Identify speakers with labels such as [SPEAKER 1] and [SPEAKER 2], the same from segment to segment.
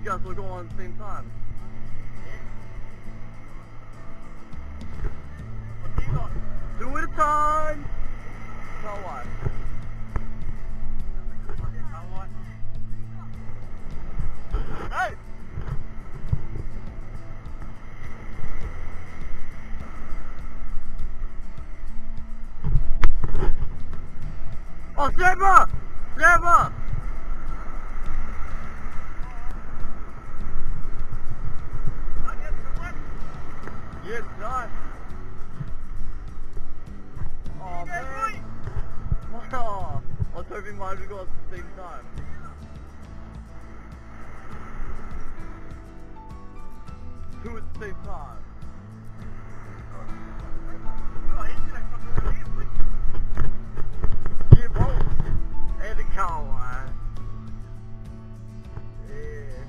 [SPEAKER 1] guys will go on at the same time. Two at a time! Kahawai. Hey! Oh, Snapper! Snapper! Yes, nice. Oh, man. Wow. I was hoping mine would go at the same time. Two at the same time. Yeah, both. And the Kahawai. Yeah.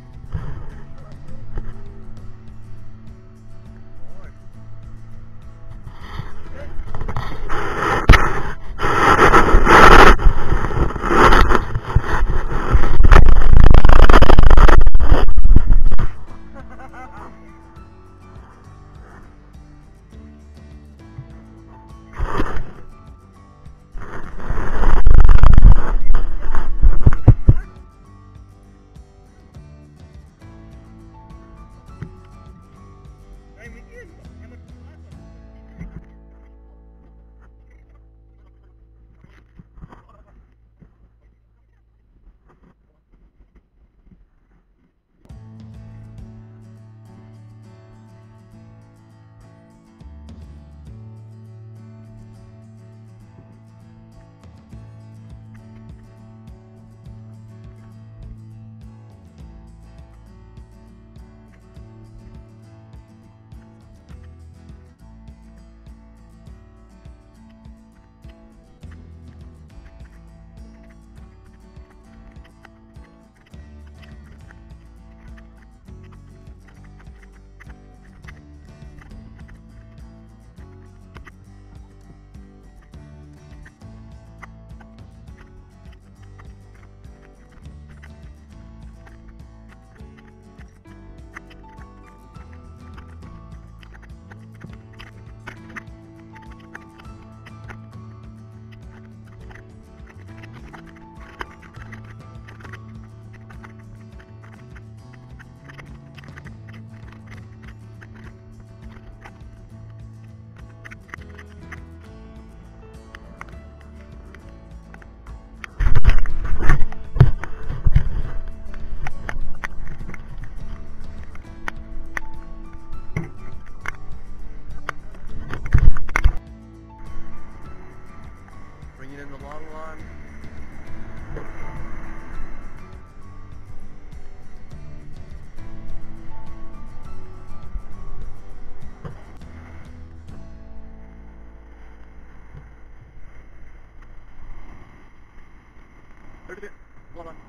[SPEAKER 1] In the long run. Hold on.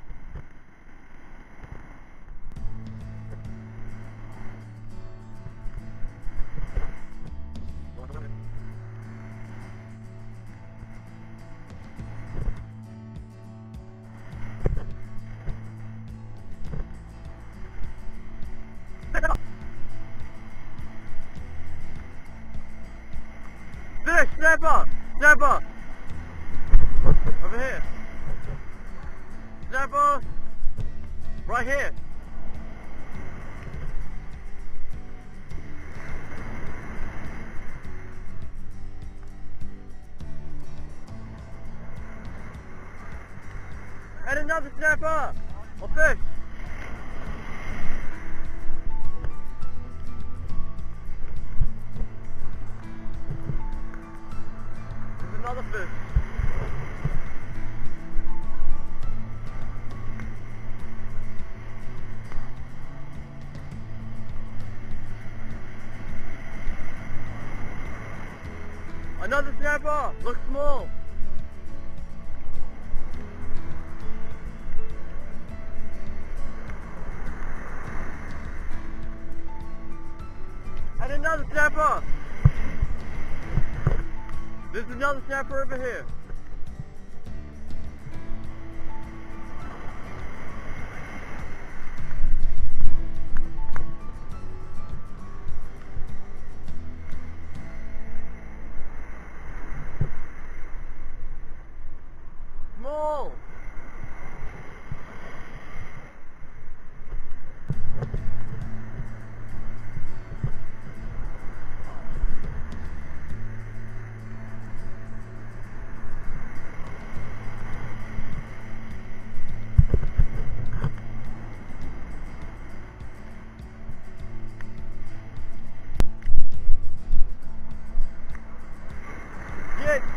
[SPEAKER 1] Fish! Snapper! Snapper! Over here! Snapper! Right here! And another snapper! A fish! Another fish. Another snapper. Looks small. And another snapper. There's another snapper over here.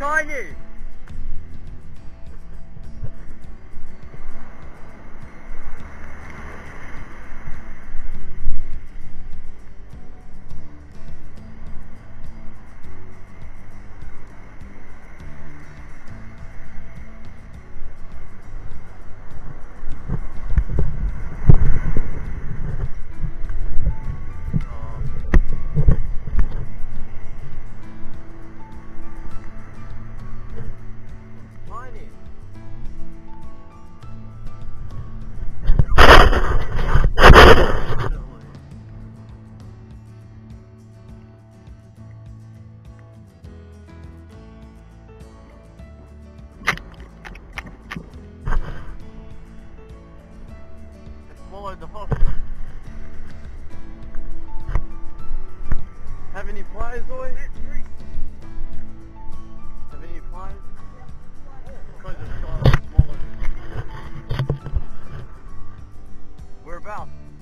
[SPEAKER 1] tiny! Swallowed the hook. Have any pliers, boys? Have any pliers? Because it's swallowed. Whereabouts?